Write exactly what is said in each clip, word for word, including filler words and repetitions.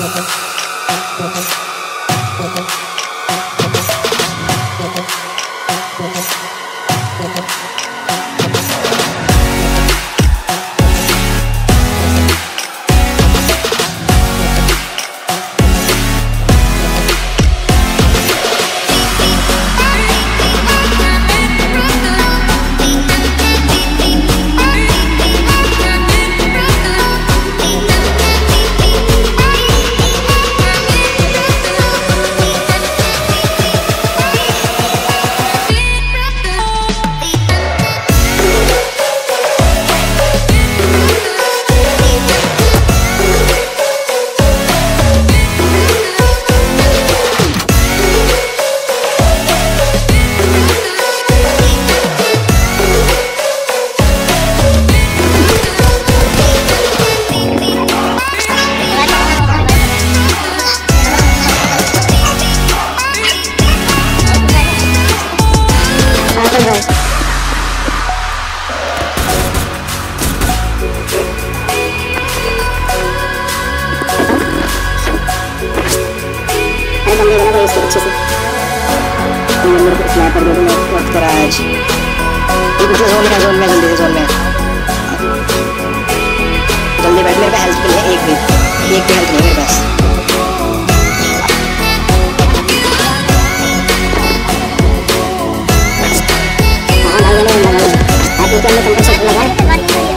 अच्छे से मेरे को स्नैपर दे दो, मैं वक्त करा आज पीछे जोन में जोन में जल्दी से जोन में जल्दी बैठ। मेरे पास हेल्थ भी है, एक भी एक भी हेल्थ नहीं मेरे पास। हाँ भाई मैंने लगा आप ये क्या कंप्रेसर लगा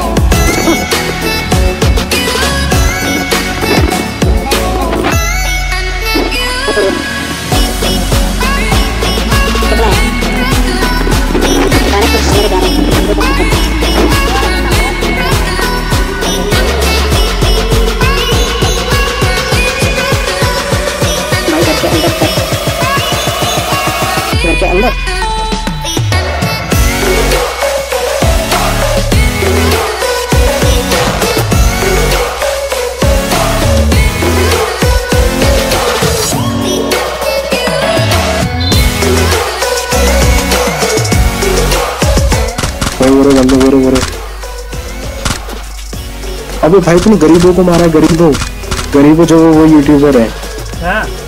के अंदर बंदे बोरे बोरे। अबे भाई तुमने गरीबों को मारा, गरीबों गरीबों जो वो यूट्यूबर है। हाँ।